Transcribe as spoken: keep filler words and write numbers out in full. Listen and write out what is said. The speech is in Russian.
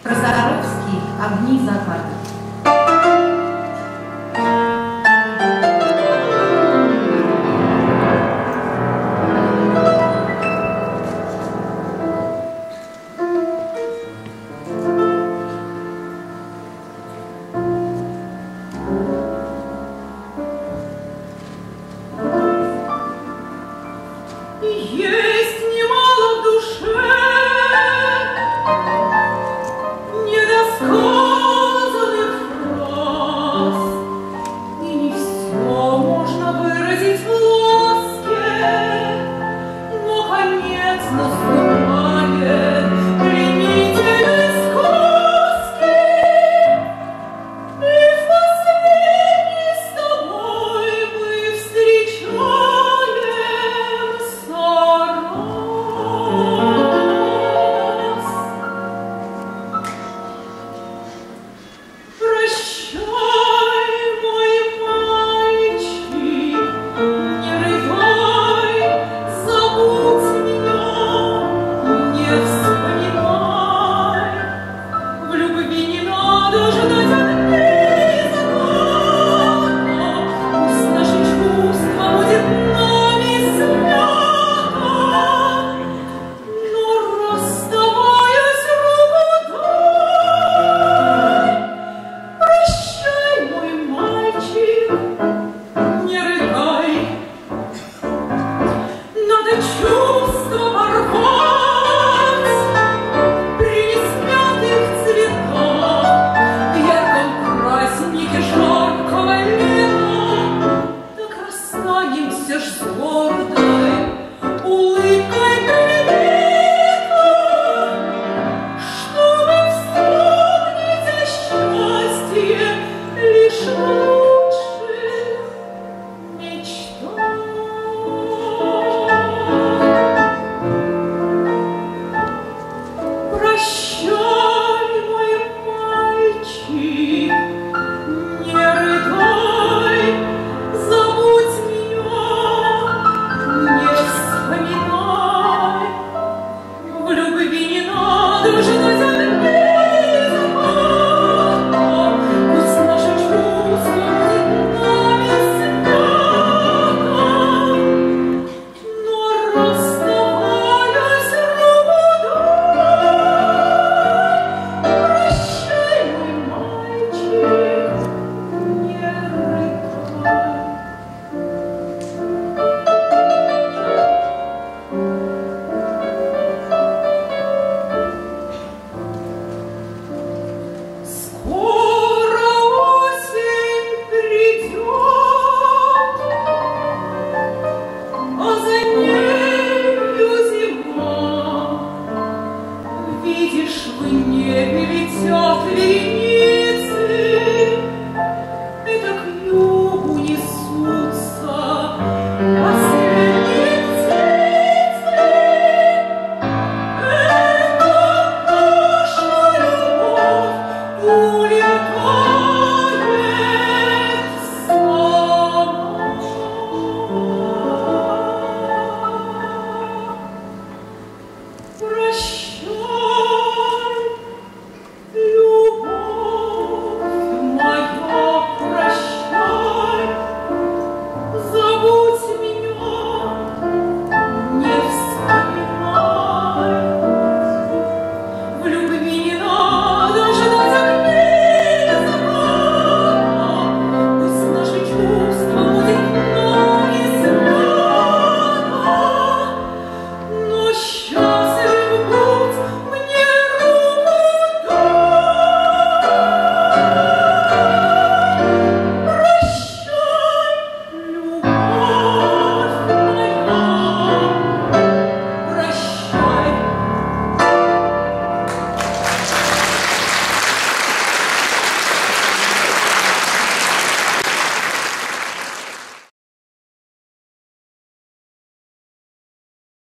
Прозоровский «Огни заката». Есть немало в душе недосказанных фраз, и не все можно выразить в ласке, но конец наступает пленительной сказки, и в последний с тобой мы встречаемся раз. Прощай, мой мальчик, не рыдай, забудь меня, не вспоминай. В любви не надо ждать огней заката, пусть наши чувства будет нами свято, но расставаясь руку дай. Прощай, мой мальчик, не рыдай, надо чувства порвать при несмятых цветах, в ярком празднике жаркого лета, так расстанемся ж с гордой улыбкой приветом, чтобы вспомнить о счастье лишь лучших мечтах. Прощай, мой мальчик, не рыдай, забудь меня, не вспоминай. В любви не надо ждать огней заката, пусть наши чувства будет нами свято, но расставаясь руку дай. Прощай, мой мальчик, не рыдай. Скоро осень придет, а за нею зима. Видишь, в небе летят вереницы